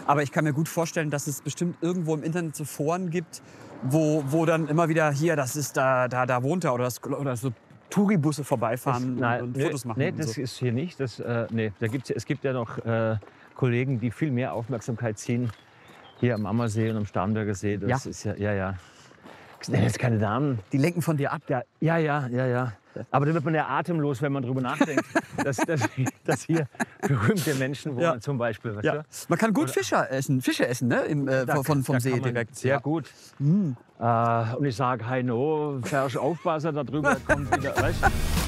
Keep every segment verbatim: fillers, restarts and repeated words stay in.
Aber ich kann mir gut vorstellen, dass es bestimmt irgendwo im Internet so Foren gibt, wo, wo dann immer wieder hier, das ist da, da, da wohnt er oder, das, oder so Touribusse vorbeifahren das, nein, und, und nee, Fotos machen. Nee, und das so. ist hier nicht. Das, äh, nee, da gibt's, es gibt ja noch äh, Kollegen, die viel mehr Aufmerksamkeit ziehen. Hier am Ammersee und am Starnberger See. Das Ja. ist ja, ja, ja. Das sind jetzt keine Damen. Die lenken von dir ab. Ja, ja, ja, ja, ja. Aber da wird man ja atemlos, wenn man drüber nachdenkt, dass, dass, dass hier berühmte Menschen wohnen, Ja. zum Beispiel. Weißt Ja. du? Man kann gut Oder- Fische essen, Fische essen, ne? Im, äh, Da- von, vom da See kann man direkt. Sehr Ja. gut. Äh, und ich sage, hey no, fährst aufpassen, da drüber kommt wieder. Weißt?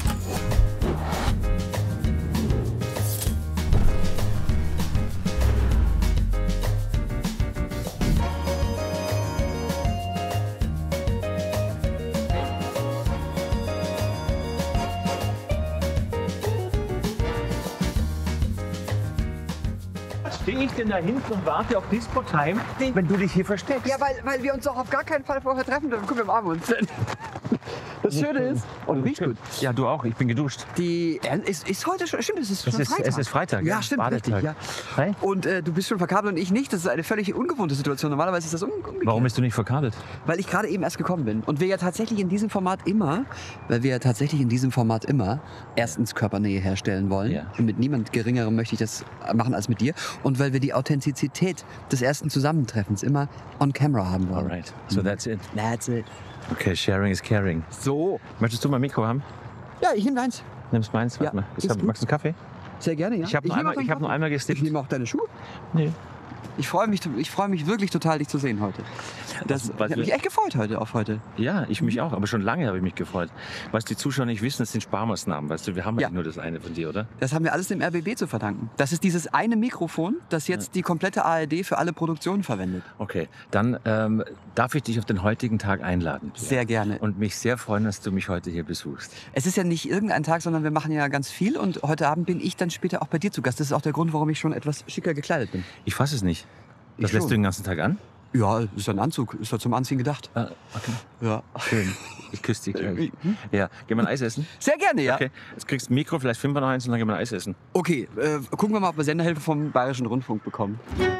Stehe ich denn da hinten und warte auf Disco Time, wenn du dich hier versteckst? Ja, weil, weil wir uns doch auf gar keinen Fall vorher treffen dürfen. Guck, wir umarmen uns. Das Schöne ist, und riecht gut. Ja, du auch. Ich bin geduscht. Die äh, ist, ist heute schon, stimmt, es ist Es schon ist, Freitag. es ist Freitag. Ja, stimmt, Badetag. richtig. Ja. Hey? Und äh, du bist schon verkabelt und ich nicht. Das ist eine völlig ungewohnte Situation. Normalerweise ist das um, umgekehrt. Warum bist du nicht verkabelt? Weil ich gerade eben erst gekommen bin. Und wir ja tatsächlich in diesem Format immer, weil wir ja tatsächlich in diesem Format immer erstens Körpernähe herstellen wollen. Ja. Und mit niemand Geringerem möchte ich das machen als mit dir. Und weil wir die Authentizität des ersten Zusammentreffens immer on camera haben wollen. Alright, so that's it. That's it. Okay, sharing is caring. So. Möchtest du mein Mikro haben? Ja, ich nehme deins. Nimmst meins? Warte Ja, mal. Ich ist hab, gut. magst du einen Kaffee? Sehr gerne, ja. Ich habe nur, nehme einmal- auch ich hab nur deinen einmal Kaffee. gestippt. Ich nehme auch deine Schuhe. Nee. Ich freue mich, ich freue mich wirklich total, dich zu sehen heute. Das, Was- was ich habe mich wir- echt gefreut heute auf heute. Ja, ich mich auch, aber schon lange habe ich mich gefreut. Was die Zuschauer nicht wissen, das sind Sparmaßnahmen. Weißt du, wir haben ja Ja. nur das eine von dir, oder? Das haben wir alles dem R B B zu verdanken. Das ist dieses eine Mikrofon, das jetzt die komplette A R D für alle Produktionen verwendet. Okay, dann ähm, darf ich dich auf den heutigen Tag einladen. Pierre. Sehr gerne. Und mich sehr freuen, dass du mich heute hier besuchst. Es ist ja nicht irgendein Tag, sondern wir machen ja ganz viel. Und heute Abend bin ich dann später auch bei dir zu Gast. Das ist auch der Grund, warum ich schon etwas schicker gekleidet bin. Ich fasse es nicht. Das Ich lässt schon. du den ganzen Tag an? Ja, ist ein Anzug. Ist doch zum Anziehen gedacht. Ah, okay. Ja. Schön. Ich küsse dich gleich. Ja, gehen wir ein Eis essen? Sehr gerne, ja. Okay, jetzt kriegst du ein Mikro, vielleicht finden wir noch eins und dann gehen wir ein Eis essen. Okay, äh, gucken wir mal, ob wir Senderhilfe vom Bayerischen Rundfunk bekommen.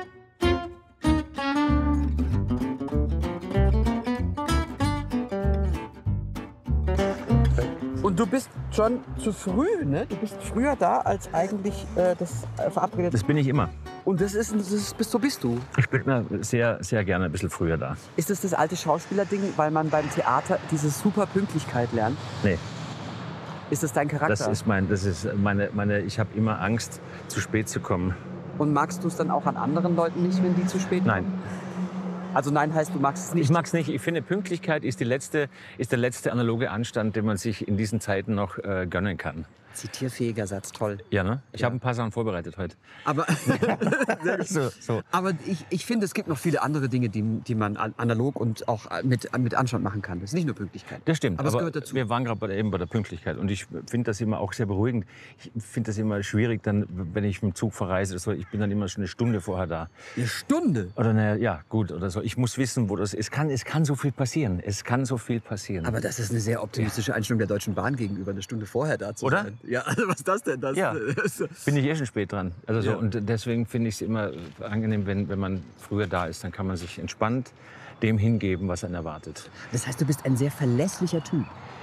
Und du bist schon zu früh, ne? Du bist früher da, als eigentlich äh, das äh, verabredet. Das bin ich immer. Und das ist, das ist, bist, so bist du. Ich bin immer sehr, sehr gerne ein bisschen früher da. Ist das das alte Schauspielerding, weil man beim Theater diese super Pünktlichkeit lernt? Nee, Ist das dein Charakter? das ist mein, das ist meine, meine, ich habe immer Angst, zu spät zu kommen. Und magst du es dann auch an anderen Leuten nicht, wenn die zu spät Nein. kommen? Also nein heißt, du magst es nicht. Ich mag es nicht. Ich finde, Pünktlichkeit ist, die letzte, ist der letzte analoge Anstand, den man sich in diesen Zeiten noch äh, gönnen kann. Zitierfähiger Satz, toll. Ja, ne? Ich Ja. habe ein paar Sachen vorbereitet heute. Aber, So, so. aber ich, ich finde, es gibt noch viele andere Dinge, die, die man an- analog und auch mit, mit Anstand machen kann. Das ist nicht nur Pünktlichkeit. Das stimmt, Aber es aber gehört dazu. wir waren gerade bei der, eben bei der Pünktlichkeit und ich finde das immer auch sehr beruhigend. Ich finde das immer schwierig, dann, wenn ich mit dem Zug verreise oder so, ich bin dann immer schon eine Stunde vorher da. Eine Stunde? Oder ne, ja, gut oder so. Ich muss wissen, wo das ist. Es kann, es kann so viel passieren. Es kann so viel passieren. Aber das ist eine sehr optimistische Einstellung der Deutschen Bahn gegenüber, eine Stunde vorher da zu Oder? sein. Ja, also was ist das denn? Das, Ja. das, bin ich eh schon spät dran. Also so, Ja. und deswegen finde ich es immer angenehm, wenn, wenn man früher da ist, dann kann man sich entspannt dem hingeben, was einen erwartet. das heißt, du bist ein sehr verlässlicher Typ.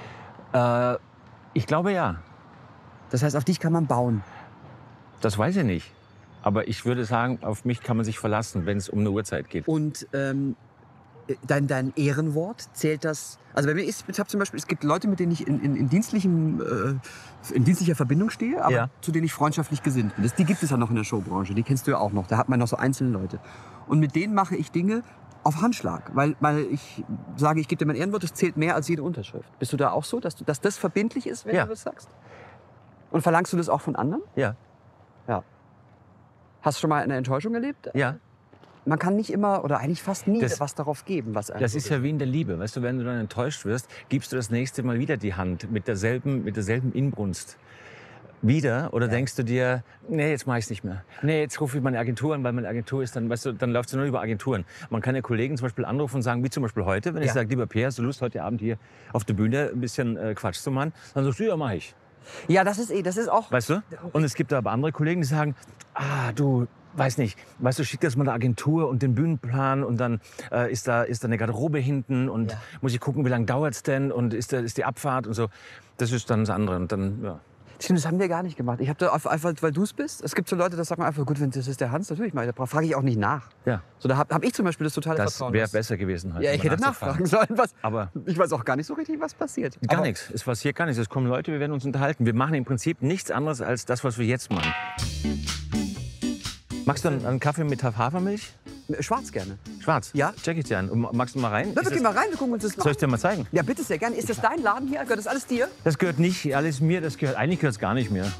Äh, ich glaube ja. Das heißt, auf dich kann man bauen. Das weiß ich nicht. Aber ich würde sagen, auf mich kann man sich verlassen, wenn es um eine Uhrzeit geht. Und ähm, dein, dein Ehrenwort, zählt das? Also bei mir ist, ich habe zum Beispiel, es gibt Leute, mit denen ich in, in, in, dienstlichem, äh, in dienstlicher Verbindung stehe, aber Ja. zu denen ich freundschaftlich gesinnt bin. Das, die gibt es ja noch in der Showbranche, die kennst du ja auch noch. Da hat man noch so einzelne Leute. Und mit denen mache ich Dinge auf Handschlag, weil, weil ich sage, ich gebe dir mein Ehrenwort, das zählt mehr als jede Unterschrift. Bist du da auch so, dass, du, dass das verbindlich ist, wenn Ja. du das sagst? Und verlangst du das auch von anderen? Ja. Ja. Hast du schon mal eine Enttäuschung erlebt? Ja. Man kann nicht immer oder eigentlich fast nie Das- was darauf geben, was einem Das so ist ja wie in der Liebe. Weißt du, wenn du dann enttäuscht wirst, gibst du das nächste Mal wieder die Hand mit derselben, mit derselben Inbrunst. Wieder? Oder denkst du dir, nee, jetzt mache ich es nicht mehr. Nee, jetzt rufe ich meine Agentur an, weil meine Agentur ist dann, weißt du, dann läuft es nur über Agenturen. Man kann ja Kollegen zum Beispiel anrufen und sagen, wie zum Beispiel heute, wenn ich Ja. sage, lieber Pierre, hast du Lust, heute Abend hier auf der Bühne ein bisschen äh, Quatsch zu machen? Dann sagst du, ja, mache ich. Ja, das ist eh, das ist auch. Weißt du? Und es gibt aber andere Kollegen, die sagen, ah, du, weiß nicht, weißt du, schickt das mal eine Agentur und den Bühnenplan und dann äh, ist, da, ist da eine Garderobe hinten und ja. muss ich gucken, wie lange dauert es denn und ist, da, ist die Abfahrt und so. Das ist dann das andere und dann, ja. Stimmt, das haben wir gar nicht gemacht. Ich habe da einfach, weil du es bist. Es gibt so Leute, das sagen einfach, gut, wenn das ist der Hans, natürlich mal. Da frage ich auch nicht nach. Ja. So, da habe hab ich zum Beispiel das totale das Vertrauen. Das wäre besser gewesen heute. Ja, ich hätte nachfragen sollen. Was, aber ich weiß auch gar nicht so richtig, was passiert. Gar nichts. Es passiert gar nichts. Es kommen Leute, wir werden uns unterhalten. Wir machen im Prinzip nichts anderes als das, was wir jetzt machen. Magst du einen, einen Kaffee mit Hafermilch? Schwarz gerne. Schwarz? Ja. Check ich dir an. Und magst du mal rein? Na, wir gehen mal rein, wir gucken uns das mal an. Soll ich dir mal zeigen? Ja, bitte sehr gerne. Ist das dein Laden hier? Gehört das alles dir? Das gehört nicht alles mir. Das gehört, eigentlich gehört es gar nicht mir.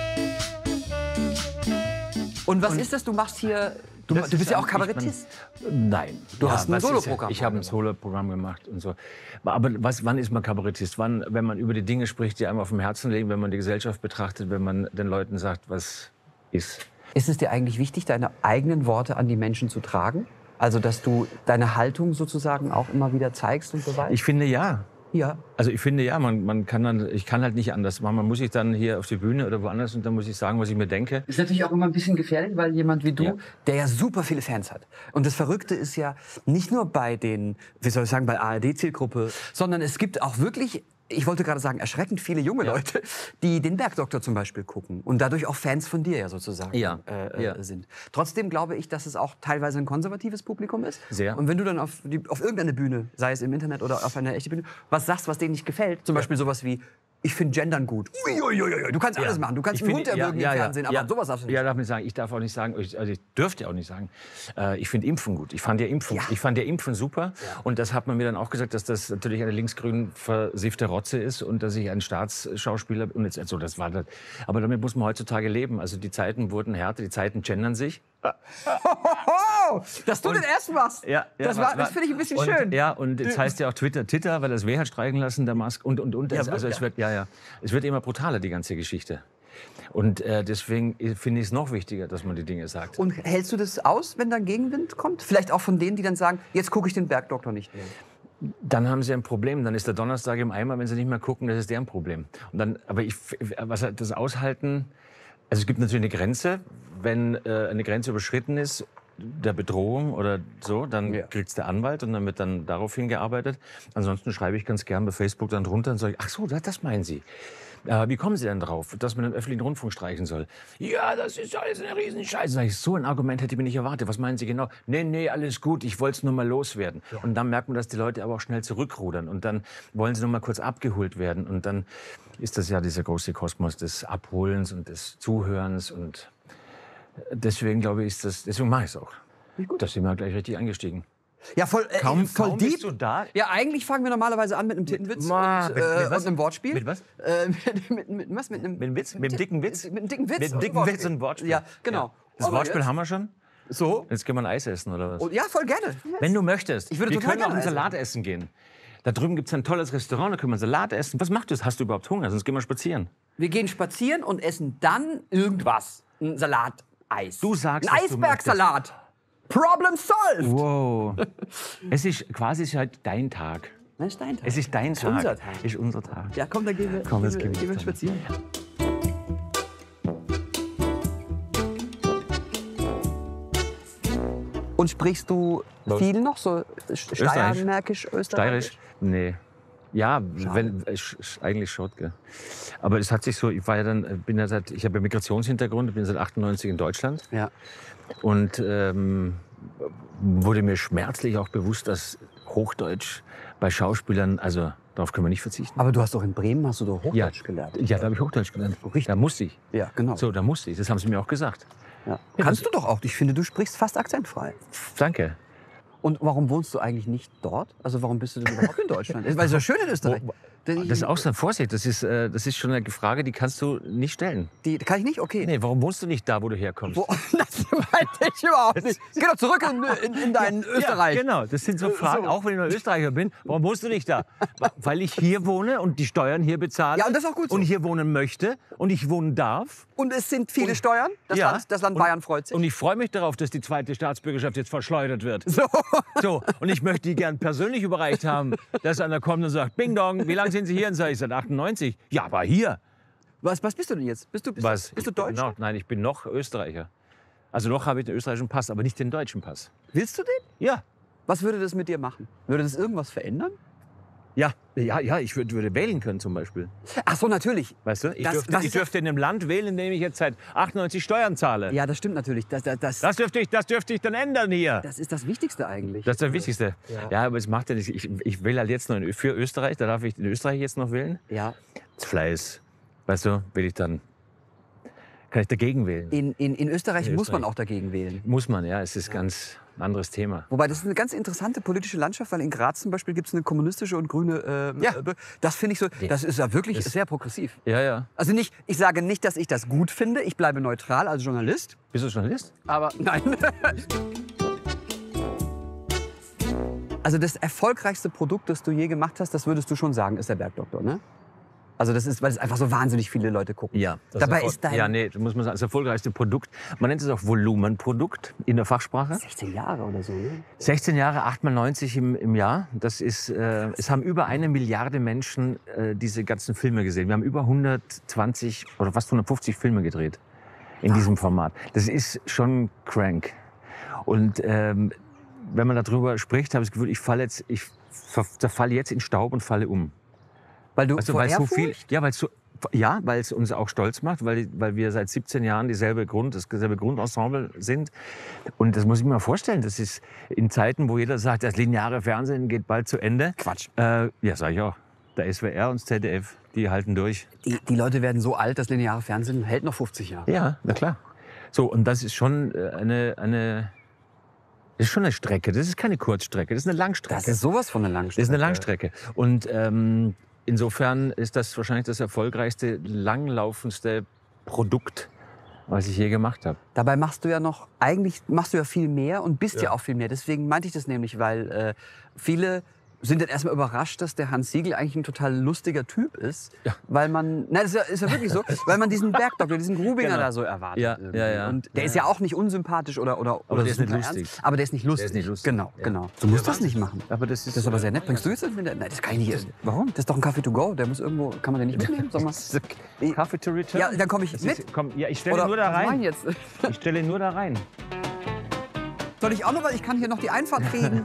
Und was Und ist das? Du machst hier... Du, du bist ja auch Kabarettist. Bin, nein. Du ja, hast ein Soloprogramm. Ja, ich habe ein Soloprogramm gemacht und so. Aber was, wann ist man Kabarettist? Wann, wenn man über die Dinge spricht, die einem auf dem Herzen liegen, wenn man die Gesellschaft betrachtet, wenn man den Leuten sagt, was ist. Ist es dir eigentlich wichtig, deine eigenen Worte an die Menschen zu tragen? Also, dass du deine Haltung sozusagen auch immer wieder zeigst und so weiter? Ich finde, ja. Ja. Also ich finde, ja, man, man kann dann, ich kann halt nicht anders machen. Man muss sich dann hier auf die Bühne oder woanders und dann muss ich sagen, was ich mir denke. Ist natürlich auch immer ein bisschen gefährlich, weil jemand wie du, ja. der ja super viele Fans hat. Und das Verrückte ist ja nicht nur bei den, wie soll ich sagen, bei A R D-Zielgruppe, sondern es gibt auch wirklich, ich wollte gerade sagen, erschreckend viele junge ja. Leute, die den Bergdoktor zum Beispiel gucken und dadurch auch Fans von dir ja sozusagen ja. Äh, ja. sind. Trotzdem glaube ich, dass es auch teilweise ein konservatives Publikum ist. Sehr. Und wenn du dann auf, die, auf irgendeine Bühne, sei es im Internet oder auf einer echten Bühne, was sagst, was denen nicht gefällt, zum ja. Beispiel sowas wie, ich finde Gendern gut. Uiuiui, du kannst alles ja. machen. Du kannst ich einen Hund erwürgen ja, ja, im Fernsehen, aber ja. sowas darfst du nicht. Ja, darf ich sagen. Ich darf auch nicht sagen, ich, also ich dürfte auch nicht sagen, äh, ich finde Impfen gut. Ich fand ja Impfen, ja. ich fand ja Impfen super. Ja. Und das hat man mir dann auch gesagt, dass das natürlich eine linksgrün versiffte Rotze ist und dass ich ein Staatsschauspieler und jetzt so, das war das. Aber damit muss man heutzutage leben. Also die Zeiten wurden härter, die Zeiten gendern sich. Dass du und, den ersten machst. Ja, ja, das, das finde ich ein bisschen und, schön. Ja, und jetzt heißt ja auch Twitter Titter, weil das W hat streiken lassen, der Musk und und und. Ja, also es wird ja ja, es wird immer brutaler, die ganze Geschichte. Und äh, deswegen finde ich es noch wichtiger, dass man die Dinge sagt. Und hältst du das aus, wenn dann Gegenwind kommt? Vielleicht auch von denen, die dann sagen, jetzt gucke ich den Bergdoktor nicht mehr. Dann haben sie ein Problem. Dann ist der Donnerstag im Eimer, wenn sie nicht mehr gucken, das ist deren Problem. Und dann, aber ich, was das Aushalten. Also es gibt natürlich eine Grenze. Wenn äh, eine Grenze überschritten ist, der Bedrohung oder so, dann ja. kriegt's der Anwalt und dann wird dann darauf hingearbeitet. Ansonsten schreibe ich ganz gern bei Facebook dann drunter und sage, ach so, das, das meinen Sie. Äh, wie kommen Sie denn drauf, dass man den öffentlichen Rundfunk streichen soll? Ja, das ist alles eine Riesenscheiße. Sag ich, so ein Argument hätte ich mir nicht erwartet. Was meinen Sie genau? Nee, nee, alles gut, ich wollte es nur mal loswerden. Ja. Und dann merkt man, dass die Leute aber auch schnell zurückrudern. Und dann wollen sie nur mal kurz abgeholt werden. Und dann ist das ja dieser große Kosmos des Abholens und des Zuhörens. Und deswegen glaube ich, ist das, deswegen mache ich es auch. Da sind wir gleich richtig eingestiegen. Ja, voll, äh, kaum, voll kaum deep. Bist du da? Ja, eigentlich fangen wir normalerweise an mit einem Tittenwitz Ma, und, mit, äh, mit was? und einem Wortspiel. Mit was? Äh, mit, mit, mit, was? Mit einem, mit einem Witz? Mit einem dicken Witz? Mit einem dicken Witz. Mit einem dicken Witz und Wortspiel. Ja, genau. Ja. Das Aber Wortspiel jetzt? haben wir schon. So? Jetzt können wir ein Eis essen, oder was? Oh, ja, voll gerne. Wenn du möchtest. Ich würde wir total können auch einen gerne Salat essen gehen. Da drüben gibt es ein tolles Restaurant, da können wir Salat essen. Was machst du? Hast du überhaupt Hunger? Sonst gehen wir spazieren. Wir gehen spazieren und essen dann irgendwas. Ein Salateis. Du sagst, ein Eisbergsalat. Problem solved! Wow. Es ist quasi halt dein Tag. Das ist dein Tag. Es ist dein ist Tag. Unser Tag. Ist unser Tag. Ja, komm, dann gehen wir, komm, gehen wir, gehen wir, gehen wir spazieren. Und sprichst du Los. viel noch so steiermärkisch, österreichisch? Steirisch? Nee. Ja, wenn, äh, eigentlich schon, gell. Aber es hat sich so, ich war ja dann, bin ja seit, ich habe ja Migrationshintergrund, bin seit achtundneunzig in Deutschland. Ja. Und ähm, wurde mir schmerzlich auch bewusst, dass Hochdeutsch bei Schauspielern, also darauf können wir nicht verzichten. Aber du hast doch in Bremen, hast du doch Hochdeutsch ja, gelernt. Ja, da habe ich Hochdeutsch gelernt. Richtig. Da musste ich. Ja, genau. So, da musste ich, das haben sie mir auch gesagt. Ja. Kannst du doch auch, ich finde, du sprichst fast akzentfrei. Danke. Und warum wohnst du eigentlich nicht dort? Also warum bist du denn überhaupt in Deutschland? Weil es ja schön in Österreich. Das ist auch so, Vorsicht, das ist, äh, das ist schon eine Frage, die kannst du nicht stellen. Die kann ich nicht? Okay. Nee, warum wohnst du nicht da, wo du herkommst? Wo, das meinte ich überhaupt nicht. Geh doch zurück in, in, in dein Österreich. Ja, genau, das sind so Fragen, auch wenn ich noch Österreicher bin. Warum wohnst du nicht da? Weil ich hier wohne und die Steuern hier bezahle. Ja, und das ist auch gut so. Und hier wohnen möchte und ich wohnen darf. Und es sind viele und, Steuern. Das, ja, Land, das Land und, Bayern freut sich. Und ich freue mich darauf, dass die zweite Staatsbürgerschaft jetzt verschleudert wird. So. So, und ich möchte die gern persönlich überreicht haben, dass einer kommt und sagt, Bing Dong, wie lange sind Sie hier? Und sage ich, seit achtundneunzig. Ja, aber hier. Was, was bist du denn jetzt? Bist du, bist, was? bist du Deutsch? Noch, nein, ich bin noch Österreicher. Also noch habe ich den österreichischen Pass, aber nicht den deutschen Pass. Willst du den? Ja. Was würde das mit dir machen? Würde das irgendwas verändern? Ja, ja, ja, ich würd, würde wählen können zum Beispiel. Ach so, natürlich. Weißt du, ich, Das- dürfte, das ich ist ja- dürfte in einem Land wählen, in dem ich jetzt seit achtundneunzig Steuern zahle. Ja, das stimmt natürlich. Das, das, das, Das, dürfte ich, das dürfte ich dann ändern hier. das ist das Wichtigste eigentlich. Das ist das Wichtigste. Ja. Ja, aber es macht ja nicht. Ich, ich wähle halt jetzt noch in, für Österreich, da darf ich in Österreich jetzt noch wählen. Ja. Das Fleiß. Weißt du, will ich dann. Kann ich dagegen wählen? In, in, in Österreich In muss man Österreich. auch dagegen wählen. Muss man, ja. Es ist ganz ein anderes Thema. Wobei, das ist eine ganz interessante politische Landschaft, weil in Graz zum Beispiel gibt es eine kommunistische und grüne. Äh, Ja. äh, Das finde ich so, das ist ja wirklich Das- sehr progressiv. Ja, ja. Also nicht, ich sage nicht, dass ich das gut finde, ich bleibe neutral als Journalist, Bist du Journalist? aber nein. Also das erfolgreichste Produkt, das du je gemacht hast, das würdest du schon sagen, ist der Bergdoktor, ne? Also das ist, weil es einfach so wahnsinnig viele Leute gucken. Ja. Das Dabei Erfol- ist dein- Ja, nee, das muss man sagen. Das erfolgreichste Produkt. Man nennt es auch Volumenprodukt in der Fachsprache. sechzehn Jahre oder so, ne? sechzehn Jahre, acht mal neunzig im, im Jahr. Das ist, äh, es haben über eine Milliarde Menschen äh, diese ganzen Filme gesehen. Wir haben über hundertzwanzig oder fast hundertfünfzig Filme gedreht in diesem Format. Das ist schon crank. Und ähm, wenn man darüber spricht, habe ich das Gefühl, ich falle jetzt, ich falle jetzt in Staub und falle um. Weil du Also vor weil so Ehrfurcht? viel, ja, weil so, ja, weil es uns auch stolz macht, weil, weil wir seit siebzehn Jahren dieselbe Grund, das selbe Grundensemble sind. Und das muss ich mir mal vorstellen. Das ist in Zeiten, wo jeder sagt, das lineare Fernsehen geht bald zu Ende. Quatsch. Äh, ja, sag ich auch. Der S W R und das Z D F, die halten durch. Die, die Leute werden so alt, das lineare Fernsehen hält noch fünfzig Jahre. Ja, na klar. So, und das ist schon äh, eine, eine, das ist schon eine Strecke. Das ist keine Kurzstrecke, das ist eine Langstrecke. Das ist sowas von einer Langstrecke. Das ist eine Langstrecke. Und ähm, insofern ist das wahrscheinlich das erfolgreichste, langlaufendste Produkt, was ich je gemacht habe. Dabei machst du ja noch, eigentlich machst du ja viel mehr und bist ja, Ja. auch viel mehr. Deswegen meinte ich das nämlich, weil äh, viele sind dann erstmal überrascht, dass der Hans Siegel eigentlich ein total lustiger Typ ist. Ja. Weil man, nein, das ist ja, ist ja wirklich so, weil man diesen Bergdoktor, diesen Grubinger Genau. da so erwartet. Ja, irgendwie. ja, ja. Und der Ja, ist ja auch nicht unsympathisch oder, oder, oder der ist nicht super lustig. ernst, aber der ist nicht lustig. Der ist nicht lustig. Genau, Ja. genau. Du musst das nicht machen. Aber das ist, Das ist aber sehr nett. Bringst du jetzt mit der, nein, das kann ich nicht. Warum? Das ist doch ein Kaffee to go. Der muss irgendwo, kann man den nicht mitnehmen? Sag mal. Kaffee to return? Ja, dann komme ich Das mit. ist, komm, ja, ich stelle Oder ihn nur da was mach ich rein. jetzt? Ich stelle ihn nur da rein. Soll ich auch noch, weil ich kann hier noch die Einfahrt kriegen.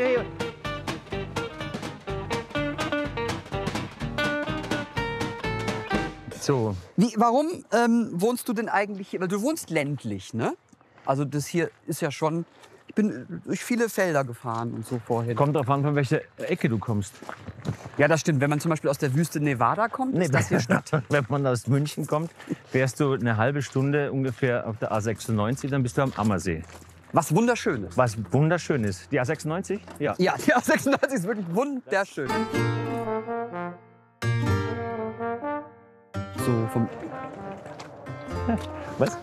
So, Wie, warum ähm, wohnst du denn eigentlich hier? Weil du wohnst ländlich, ne? Also das hier ist ja schon... Ich bin durch viele Felder gefahren und so vorhin. kommt drauf an, von welcher Ecke du kommst. Ja, das stimmt. Wenn man zum Beispiel aus der Wüste Nevada kommt, ist das hier Stadt. Wenn man aus München kommt, fährst du eine halbe Stunde ungefähr auf der A sechsundneunzig, dann bist du am Ammersee. Was Wunderschönes. Was wunderschön ist. Die A sechsundneunzig? Ja. Ja, die A sechsundneunzig ist wirklich wunderschön. So vom... Was?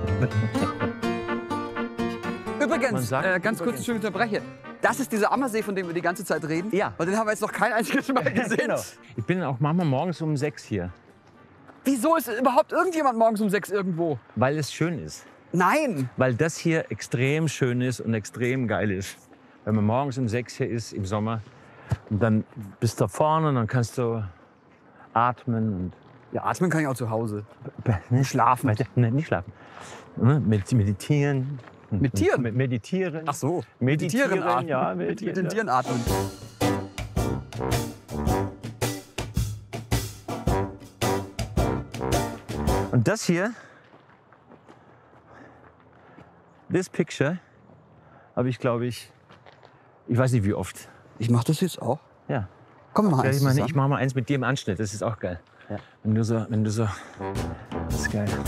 Man Übrigens, sagt äh, ganz kurz, übrigens. ich unterbreche. Das ist dieser Ammersee, von dem wir die ganze Zeit reden. Ja. Und den haben wir jetzt noch kein einziges Mal gesehen. Genau. Ich bin auch manchmal morgens um sechs hier, Wieso ist überhaupt irgendjemand morgens um sechs irgendwo? weil es schön ist. Nein. Weil das hier extrem schön ist und extrem geil ist. Wenn man morgens um sechs hier ist im Sommer und dann bist du da vorne und dann kannst du atmen Ja, atmen kann ich auch zu Hause. und schlafen. Nein, nicht schlafen. Ne, med- Meditieren. Mit Tieren? Med- Meditieren. Ach so. Meditieren, atmen. ja, Mit meditieren, den ja. Tieren atmen. Und das hier, this picture, habe ich, glaube ich, ich weiß nicht wie oft. Ich mach das jetzt auch. Ja. Komm, wir machen Ja, eins ich meine, zusammen. ich mache mal eins mit dir im Anschnitt, das ist auch geil. Ja. Wenn du so, wenn du so, das ist geil.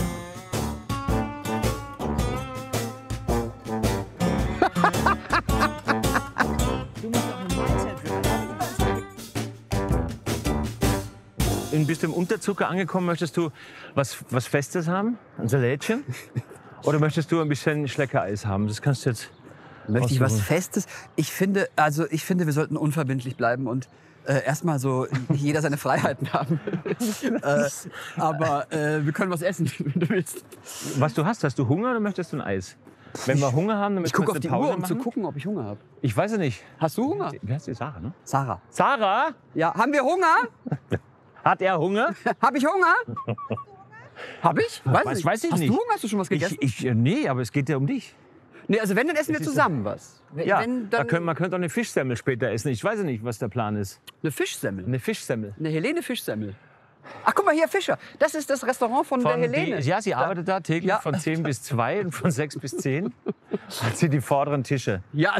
Bist du im Unterzucker angekommen? Möchtest du was, was Festes haben? Ein Salätchen? Oder möchtest du ein bisschen Schleckereis haben? Das kannst du jetzt Möchte ich was aussuchen. Festes? Ich finde, also ich finde, wir sollten unverbindlich bleiben und äh, erstmal so jeder seine Freiheiten haben. äh, aber äh, wir können was essen, wenn du willst. Was du hast, hast du Hunger oder möchtest du ein Eis? Wenn wir Hunger haben, dann Ich müssen wir gucke auf jetzt die eine Pause Uhr, um zu machen. gucken, ob ich Hunger habe. Ich weiß es nicht. Hast du Hunger? Wie heißt die Sarah, ne? Sarah. Sarah? Ja, haben wir Hunger? Hat er Hunger? Habe ich Hunger? Hab ich? Weiß, Was, nicht. weiß ich Hast nicht. du Hunger? Hast du schon was gegessen? Ich, ich, nee, aber es geht ja um dich. Nee, also wenn, dann essen wir ist zusammen was. Wenn, Ja, wenn, da dann könnt, man könnte auch eine Fischsemmel später essen. Ich weiß ja nicht, was der Plan ist. eine Fischsemmel. Eine Fischsemmel. Eine Helene Fischsemmel. Ach, guck mal hier, Fischer. Das ist das Restaurant von, der Von Helene. Die, ja, sie arbeitet da täglich Ja. von zehn bis zwei und von sechs bis zehn. Hat sie die vorderen Tische. Ja.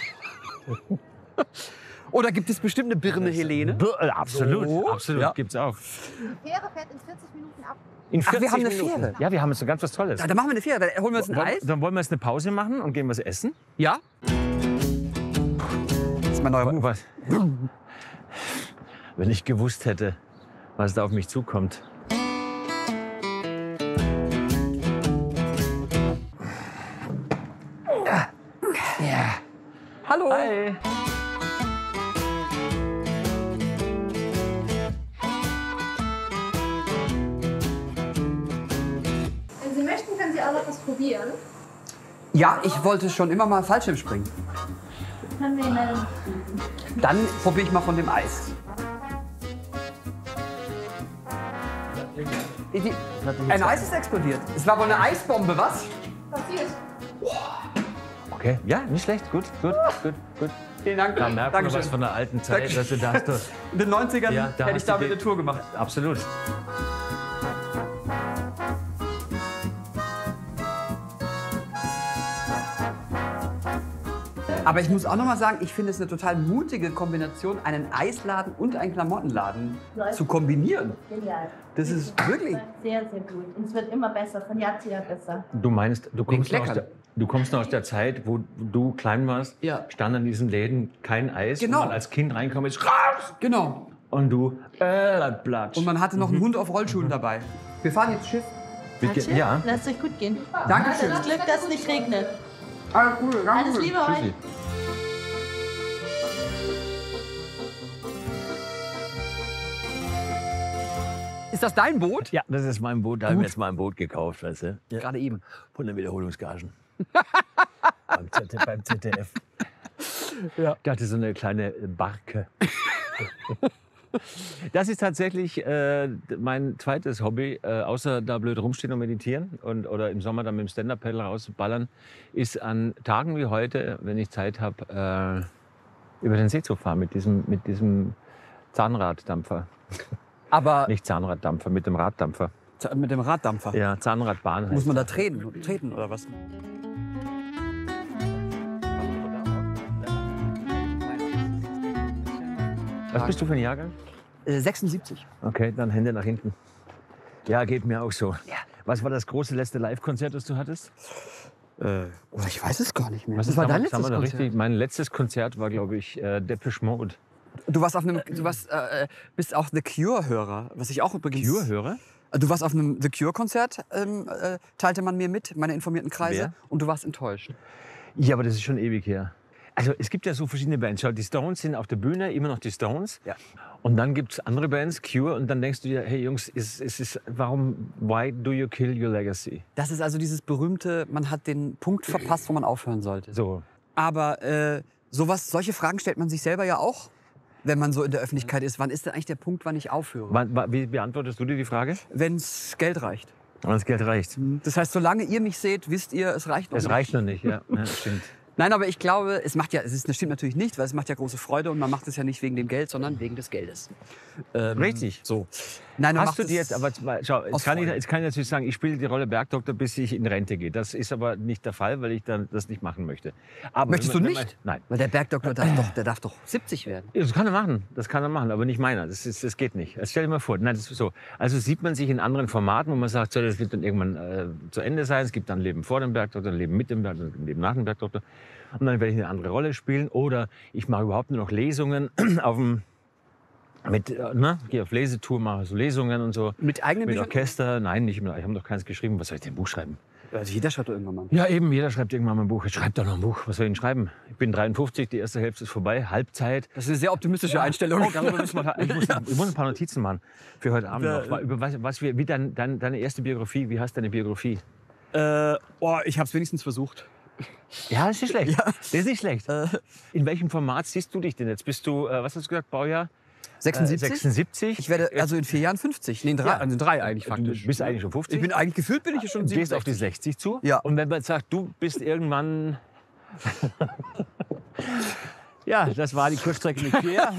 Oder gibt es bestimmt eine Birne Helene? B äh, absolut, So. absolut. Ja. Gibt's auch. Die Fähre fährt in vierzig Minuten ab. In Ach, wir vierzig haben eine Minuten. Fähre. Ja, wir haben jetzt ganz was Tolles. Ja, dann machen wir eine Fähre. Dann holen wir uns ein Wollen- Eis. Dann wollen wir jetzt eine Pause machen und gehen was essen. Ja. Das ist mein neuer Move. Was? Wenn ich gewusst hätte, was da auf mich zukommt. Ja. Hallo. Hi. Wenn Sie möchten, können Sie auch noch was probieren. Ja, ich wollte schon immer mal Fallschirm springen. Können wir Ihnen Dann probiere ich mal von dem Eis. Die, ein Eis ist explodiert. Es war wohl eine Eisbombe, was? passiert? Okay, ja, nicht schlecht. Gut, gut, gut, gut. Vielen Dank. Da merkt man was von der alten Zeit. Dankeschön. Dass du, da hast du, In den neunzigern Ja, da hätte ich hast du damit die- eine Tour gemacht. absolut. Aber ich muss auch noch mal sagen, ich finde es eine total mutige Kombination, einen Eisladen und einen Klamottenladen zu kombinieren. Genial. Das ist wirklich... Sehr, sehr gut. Und es wird immer besser, von Jahr zu Jahr besser. Du meinst, du kommst, noch aus Kleckern. der, du kommst noch aus der Zeit, wo du klein warst, Ja. stand an diesen Läden kein Eis, Genau. wo man als Kind reinkommt, ist raus! Genau. Und du, äh, Platsch. Und man hatte noch einen Hund auf Rollschuhen dabei. Wir fahren jetzt Schiff. Bitte, ja. Lasst euch gut gehen. Dankeschön. Das Glück, dass es nicht regnet. Alles Gute, danke. Alles Liebe euch. Tschüssi. Ist das dein Boot? Ja, das ist mein Boot. Da haben wir jetzt mal ein Boot gekauft, weißt du? Ja. Gerade eben. Von den Wiederholungsgagen. beim, Z D F, beim Z D F. Ja. Ich hatte so eine kleine Barke. Das ist tatsächlich äh, mein zweites Hobby, äh, außer da blöd rumstehen und meditieren und, oder im Sommer dann mit dem Stand-Up-Paddle rausballern, ist an Tagen wie heute, wenn ich Zeit habe, äh, über den See zu fahren mit diesem, mit diesem Zahnraddampfer. Aber Nicht Zahnraddampfer, mit dem Raddampfer. z- mit dem Raddampfer. Ja, Zahnradbahn heißt Muss man da treten, treten oder was? Was bist du für ein Jahrgang? Äh, sechsundsiebzig. Okay, dann Hände nach hinten. Ja, geht mir auch so. Was war das große letzte Live-Konzert, das du hattest? Äh, oh, ich weiß es gar nicht mehr. Was Was war dein Sagen wir letztes noch Konzert? richtig? Mein letztes Konzert war, glaube ich, äh, Depeche Mode. Du warst auf einem, du warst, äh, bist auch The Cure-Hörer, was ich auch übrigens. Cure-Hörer? Du warst auf einem The Cure-Konzert, ähm, äh, teilte man mir mit, meine informierten Kreise, Wer? und du warst enttäuscht. Ja, aber das ist schon ewig her. Also es gibt ja so verschiedene Bands. Schau, die Stones sind auf der Bühne immer noch die Stones. Ja. Und dann gibt es andere Bands, Cure, und dann denkst du dir, hey Jungs, es, es ist, warum, why do you kill your legacy? Das ist also dieses berühmte, man hat den Punkt verpasst, wo man aufhören sollte. So. Aber äh, sowas, solche Fragen stellt man sich selber ja auch, wenn man so in der Öffentlichkeit ist. Wann ist denn eigentlich der Punkt, wann ich aufhöre? Wann- wa- Wie beantwortest du dir die Frage? Wenn's Geld reicht. Wenn das Geld reicht. Das heißt, solange ihr mich seht, wisst ihr, es reicht noch Es nicht. reicht noch nicht, ja. ja stimmt. Nein, aber ich glaube, es macht ja, es ist, das stimmt natürlich nicht, weil es macht ja große Freude und man macht es ja nicht wegen dem Geld, sondern wegen des Geldes. Ähm, Richtig. So. Nein, man Hast macht du es dir jetzt, aber mal, schau, aus jetzt kann, ich, Freude. jetzt kann ich natürlich sagen, ich spiele die Rolle Bergdoktor, bis ich in Rente gehe. Das ist aber nicht der Fall, weil ich dann das nicht machen möchte. Aber Möchtest du wenn man- wenn nicht? Man, nein. Weil der Bergdoktor darf doch, der darf doch siebzig werden. Ja, das kann er machen, das kann er machen, aber nicht meiner. Das, ist, das geht nicht. Also stell dir mal vor, nein, das ist so. Also sieht man sich in anderen Formaten, wo man sagt, so, das wird dann irgendwann äh, zu Ende sein. Es gibt dann ein Leben vor dem Bergdoktor, ein Leben mit dem Bergdoktor, ein Leben nach dem Bergdoktor. Und dann werde ich eine andere Rolle spielen. Oder ich mache überhaupt nur noch Lesungen auf dem, mit, äh, ne, gehe auf Lesetour, mache so Lesungen und so. Mit eigenen Mit Büchern? Orchester, nein, nicht mehr. Ich habe noch keins geschrieben. Was soll ich denn ein Buch schreiben? Also jeder schreibt doch irgendwann mal. Ja, eben, jeder schreibt irgendwann mal ein Buch. Ich schreibe doch noch ein Buch. Was soll ich denn schreiben? Ich bin dreiundfünfzig, die erste Hälfte ist vorbei, Halbzeit. Das ist eine sehr optimistische Einstellung. Oh, darüber müssen wir, ich, muss, ich muss ein paar Notizen machen für heute Abend Ja. noch. Über was, was wir, wie dein, dein, deine erste Biografie, wie heißt deine Biografie? Äh, oh, ich habe es wenigstens versucht. Ja, das ist nicht schlecht. Das ist nicht schlecht. In welchem Format siehst du dich denn jetzt? Bist du, äh, was hast du gesagt, Baujahr? sechsundsiebzig? sechsundsiebzig. Ich werde also in vier Jahren fünfzig. Nee, in drei, Ja. also in drei eigentlich faktisch. Du bist eigentlich schon fünfzig. Ich bin eigentlich gefühlt bin ich schon Du gehst auf die siebenundsechzig. sechzig zu. Ja. Und wenn man jetzt sagt, du bist irgendwann... Ja, das war die Kurzstrecke mit Pierre.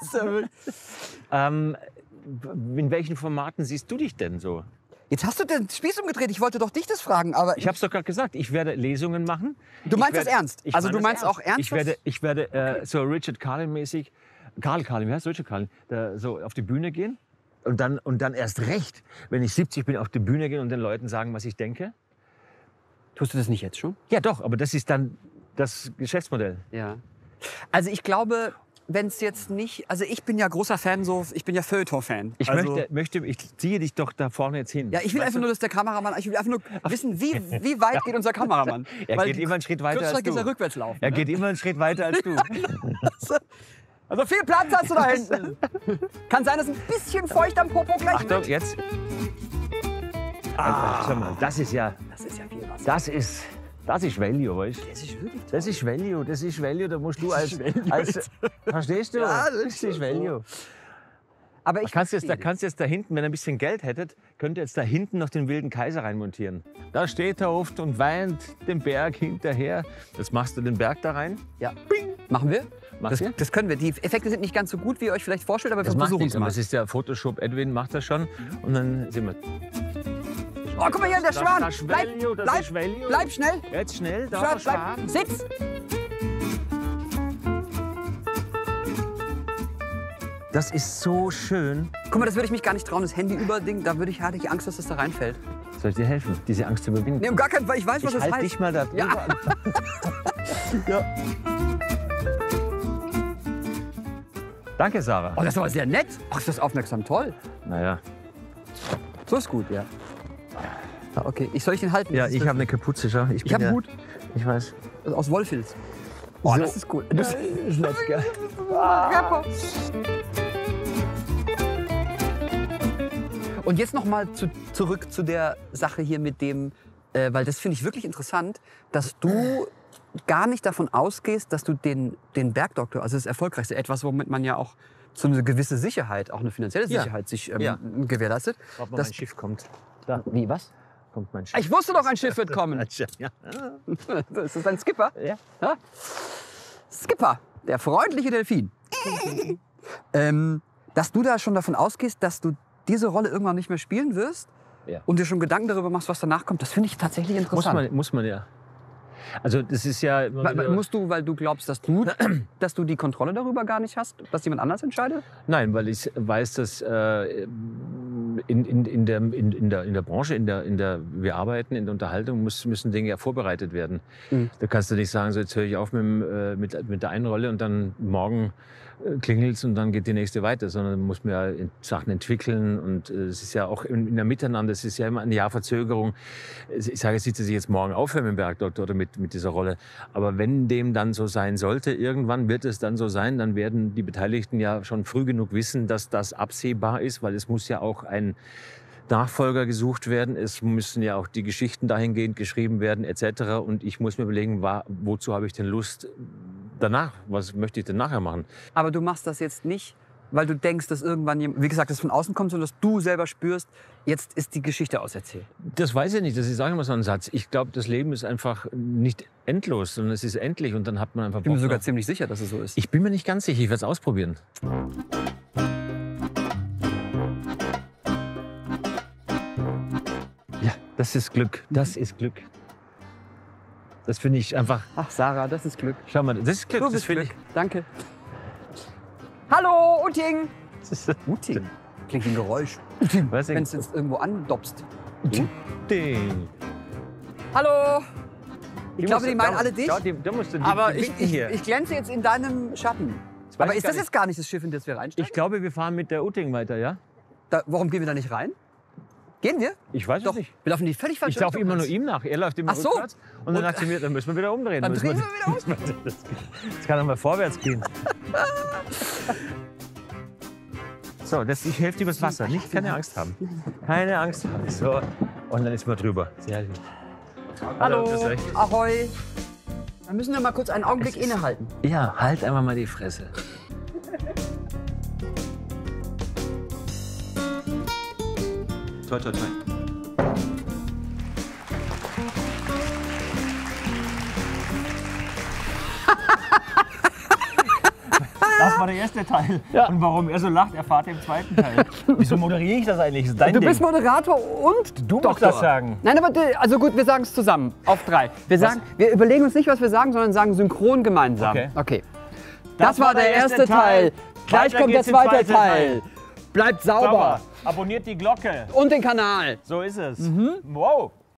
ähm, in welchen Formaten siehst du dich denn so? Jetzt hast du den Spieß umgedreht. Ich wollte doch dich das fragen, aber Ich habe es doch gerade gesagt, ich werde Lesungen machen. du meinst Ich werde- das ernst? ich Also meine du das meinst auch ernst? Ich werde, ich werde äh, so Richard Carlin-mäßig, Karl Carlin, wie heißt Richard Carlin, da, so auf die Bühne gehen und dann, und dann erst recht, wenn ich siebzig bin, auf die Bühne gehen und den Leuten sagen, was ich denke. Tust du das nicht jetzt schon? Ja doch, aber das ist dann das Geschäftsmodell. Ja. Also ich glaube, wenn es jetzt nicht, also ich bin ja großer Fan, so ich bin ja Feuilleton-Fan. Ich also, möchte, möchte, ich ziehe dich doch da vorne jetzt hin. Ja, ich will Weißt einfach du? nur, dass der Kameramann, ich will einfach nur wissen, wie, wie weit geht unser Kameramann? Er Weil geht die immer einen Schritt weiter als Kurzstrecke du. ist ja rückwärts laufen. Er ne? geht immer einen Schritt weiter als du. Also viel Platz hast du da hinten. Kann sein, dass ein bisschen feucht am Popo gleich Achtung, wird. jetzt. Ah. Schau mal, das ist ja, Das ist ja viel Wasser. das ist, das ist Value, weißt du? Das ist wirklich toll. Das ist Value, das ist Value, da musst du als, als verstehst du? Ja, das ist Value. Aber Da ich kannst du jetzt, da verstehe kannst du jetzt da hinten, wenn ihr ein bisschen Geld hättet, könnt ihr jetzt da hinten noch den wilden Kaiser reinmontieren. Da steht er oft und weint den Berg hinterher. Jetzt machst du den Berg da rein. dich. Ja. Machen wir? Mach Das, wir? das können wir. Die Effekte sind nicht ganz so gut, wie ihr euch vielleicht vorstellt, aber wir Das macht versuchen nichts, es aber mal. das ist der Photoshop. Edwin macht das schon. Und dann sind wir. Oh, guck mal hier, der Das- Schwan. das ist Bleib, Value, das bleib, ist Value. bleib schnell. Jetzt schnell, da Schwan, der bleib. Schwan. Sitz. Das ist so schön. Guck mal, das würde ich mich gar nicht trauen. Das Handy über Ding, da würde ich, hatte ich Angst, dass das da reinfällt. Soll ich dir helfen, diese Angst zu überwinden? Nee, um gar keinen Fall. Ich weiß, was ich das halte heißt. dich mal da drüber. Ja. Ja. Danke, Sarah. Oh, das war sehr nett. Ach, ist das aufmerksam. Toll. Naja. So ist gut, ja. Ja, okay. Ich soll ich den halten? Ja, Das ist ich das- habe eine Kapuze, schau. Ich, Ich bin habe ja, einen Hut Ich weiß. aus Wollfilz. Oh, So. das ist cool. Das ist nett, gell? Und jetzt noch mal zu, zurück zu der Sache hier mit dem, äh, weil das finde ich wirklich interessant, dass du gar nicht davon ausgehst, dass du den, den Bergdoktor, also das Erfolgreichste, etwas, womit man ja auch so eine gewisse Sicherheit, auch eine finanzielle Ja. Sicherheit sich ähm, Ja. gewährleistet. Warte mal, Das- mein Schiff kommt. Da Wie, was? kommt mein Schiff. Ich wusste doch, ein Schiff wird kommen. Ja. Das ist ein Skipper. Ja. Ja? Skipper, der freundliche Delfin. ähm, dass du da schon davon ausgehst, dass du diese Rolle irgendwann nicht mehr spielen wirst Ja. und dir schon Gedanken darüber machst, was danach kommt, das finde ich tatsächlich Muss interessant. man, muss man ja. Also das ist ja immer Weil- weil- wieder- musst du, weil du glaubst, dass du, dass du die Kontrolle darüber gar nicht hast, dass jemand anders entscheidet? Nein, weil ich weiß, dass äh, in, in, in, der, in, in, der, in der Branche, in der, in der wir arbeiten, in der Unterhaltung, muss, müssen Dinge ja vorbereitet werden. Mhm. Da kannst du nicht sagen, so jetzt höre ich auf mit, dem, äh, mit, mit der einen Rolle und dann morgen äh, klingelt's und dann geht die nächste weiter, sondern muss man ja in- Sachen entwickeln und äh, es ist ja auch in, in der Miteinander, es ist ja immer ein Jahr Verzögerung. Ich sage jetzt nicht, dass ich jetzt morgen aufhöre mit dem Bergdoktor oder mit, mit dieser Rolle, aber wenn dem dann so sein sollte, irgendwann wird es dann so sein, dann werden die Beteiligten ja schon früh genug wissen, dass das absehbar ist, weil es muss ja auch ein Nachfolger gesucht werden, es müssen ja auch die Geschichten dahingehend geschrieben werden et cetera. Und ich muss mir überlegen, wa- wozu habe ich denn Lust danach? Was möchte ich denn nachher machen? Aber du machst das jetzt nicht, weil du denkst, dass irgendwann, jemand- wie gesagt, das von außen kommt, sondern dass du selber spürst, jetzt ist die Geschichte auserzählt. Das weiß ich nicht, das ist auch immer so ein Satz. Ich glaube, das Leben ist einfach nicht endlos, sondern es ist endlich und dann hat man einfach Ich bin mir Bock sogar drauf. ziemlich sicher, dass es so ist. Ich bin mir nicht ganz sicher, ich werde es ausprobieren. Ja, das ist Glück, das ist Glück. Das finde ich einfach, Ach, Sarah, das ist Glück. schau mal, das ist Glück, Du das bist finde Glück. Danke. Hallo, Uting. ich. Uting. Klingt wie ein Geräusch. Was Wenn es jetzt irgendwo andopst. Ding. Hallo. Ich glaube, die meinen alle dich. Da, die, da musst du die, Aber die ich, winken ich, hier. ich glänze jetzt in deinem Schatten. weiß Aber ich ist gar das nicht. jetzt gar nicht das Schiff, in das wir reinsteigen? Ich glaube, wir fahren mit der Utting weiter, ja? Da, warum gehen wir da nicht rein? Gehen wir? Ich weiß Doch, es nicht. wir laufen die völlig falsch. Ich laufe immer nur ihm nach. Er läuft immer Ach so. rückwärts. Und dann Und- sagt sie mir, dann müssen wir wieder umdrehen. Dann müssen drehen wir wieder um. Das, das kann doch mal vorwärts gehen. So, das, ich helfe dir übers Wasser. Nicht, keine Angst haben. Keine Angst haben. So, und dann ist man drüber. Sehr gut. Hallo, das ist recht. Ahoi. Wir müssen wir mal kurz einen Augenblick innehalten. Ja, halt einfach mal die Fresse. Toi, toi, toi. Das war der erste Teil. Ja. Und warum er so lacht, erfahrt ihr im zweiten Teil. Wieso moderiere ich das eigentlich? Das ist dein Du Ding. bist Moderator und Du musst Doktor. das sagen. Nein, aber die- also gut, wir sagen es zusammen. Auf drei. Wir, sagen, wir überlegen uns nicht, was wir sagen, sondern sagen synchron gemeinsam. Okay. Okay. Das, war der erste Teil. Gleich Weiter kommt der geht's im zweite zweiten Teil. Teil. Bleibt sauber. Sauber. Abonniert die Glocke. Und den Kanal. So ist es. Wow.